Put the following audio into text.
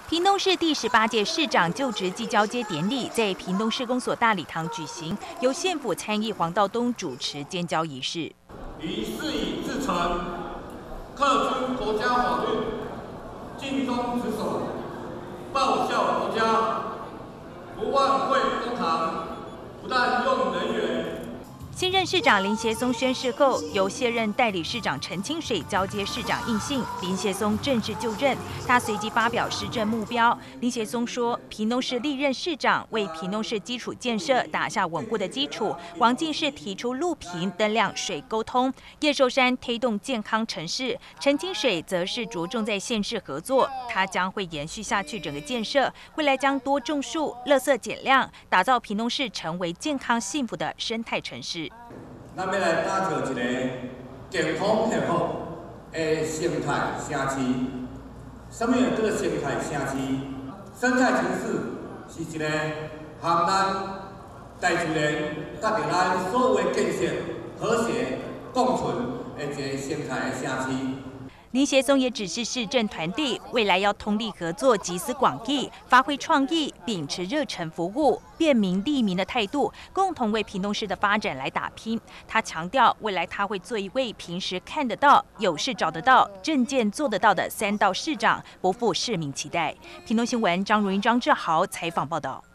屏东市第18届市长就职暨交接典礼在屏东市公所大礼堂举行，由县府参议黄道东主持监交仪式。 以事以至诚，恪遵国家法律，尽忠职守，报效国家，不忘惠公堂，不滥用人员。 新任市长林协松宣誓后，由卸任代理市长陈清水交接市长印信，林协松正式就任。他随即发表施政目标。林协松说，屏东市历任市长为屏东市基础建设打下稳固的基础。王进士提出路平、灯亮、水沟通；叶寿山推动健康城市；陈清水则是着重在县市合作。他将会延续下去整个建设，未来将多种树、垃圾减量，打造屏东市成为健康幸福的生态城市。 咱要来打造一个健康幸福的生态城市。什么叫做生态城市？生态城市是一个含咱大自然甲着咱所有的建设和谐共存的一个生态的城市。 林协松也指示市政团队，未来要通力合作，集思广益，发挥创意，秉持热忱服务、便民利民的态度，共同为屏东市的发展来打拼。他强调，未来他会做一位平时看得到、有事找得到、政见做得到的3道市长，不负市民期待。屏东新闻张如英、张志豪采访报道。